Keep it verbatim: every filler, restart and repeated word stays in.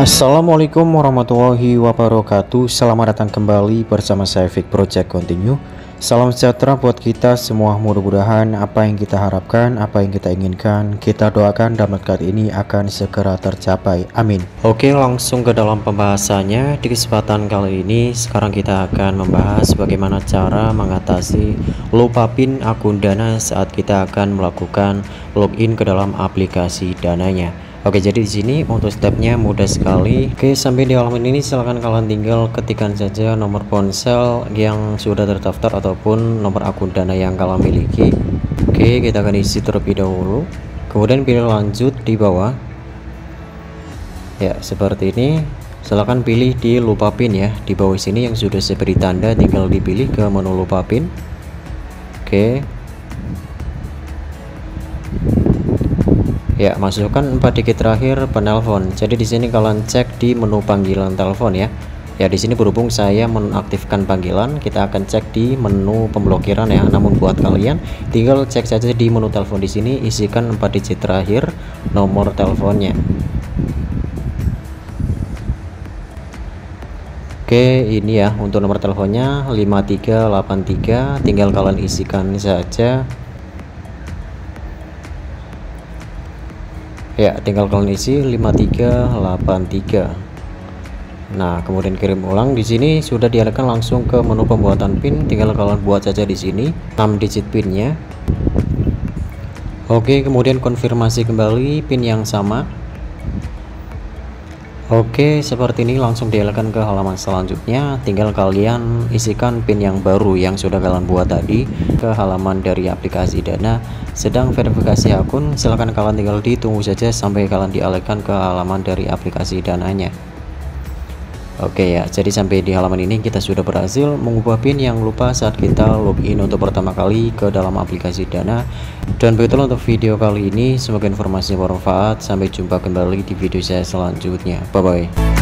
Assalamualaikum warahmatullahi wabarakatuh. Selamat datang kembali bersama saya Fik Project Continue. Salam sejahtera buat kita semua. Mudah-mudahan apa yang kita harapkan, apa yang kita inginkan, kita doakan dalam kali ini akan segera tercapai. Amin. Oke, langsung ke dalam pembahasannya. Di kesempatan kali ini sekarang kita akan membahas bagaimana cara mengatasi lupa PIN akun Dana saat kita akan melakukan login ke dalam aplikasi Dananya. Oke, jadi di sini untuk stepnya mudah sekali. Oke, sampai di halaman ini silahkan kalian tinggal ketikkan saja nomor ponsel yang sudah terdaftar ataupun nomor akun Dana yang kalian miliki. Oke, kita akan isi terlebih dahulu, kemudian pilih lanjut di bawah ya, seperti ini. Silahkan pilih di lupa PIN ya, di bawah sini yang sudah saya beri tanda, tinggal dipilih ke menu lupa PIN. Oke ya, masukkan empat digit terakhir penelpon. Jadi di sini kalian cek di menu panggilan telepon ya. Ya, di sini berhubung saya menonaktifkan panggilan, kita akan cek di menu pemblokiran ya. Namun buat kalian tinggal cek saja di menu telepon, di sini isikan empat digit terakhir nomor teleponnya. Oke, ini ya untuk nomor teleponnya lima tiga delapan tiga, tinggal kalian isikan saja. Ya, tinggal kalian isi lima tiga delapan tiga. Nah, kemudian kirim ulang. Di sini sudah diarahkan langsung ke menu pembuatan PIN, tinggal kalian buat saja di sini enam digit PIN-nya. Oke, kemudian konfirmasi kembali PIN yang sama. Oke, seperti ini langsung dialihkan ke halaman selanjutnya. Tinggal kalian isikan PIN yang baru yang sudah kalian buat tadi ke halaman dari aplikasi Dana. Sedang verifikasi akun, silahkan kalian tinggal ditunggu saja sampai kalian dialihkan ke halaman dari aplikasi Dananya. Oke ya, jadi sampai di halaman ini kita sudah berhasil mengubah PIN yang lupa saat kita login untuk pertama kali ke dalam aplikasi Dana. Dan begitulah untuk video kali ini, semoga informasinya bermanfaat. Sampai jumpa kembali di video saya selanjutnya. Bye bye.